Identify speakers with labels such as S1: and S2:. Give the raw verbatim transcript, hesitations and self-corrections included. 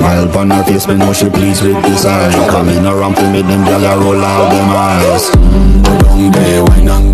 S1: Smile upon her face, me know she pleased with this eye. Coming around to make them gyal a roll out them eyes. Mm, go down there, wine and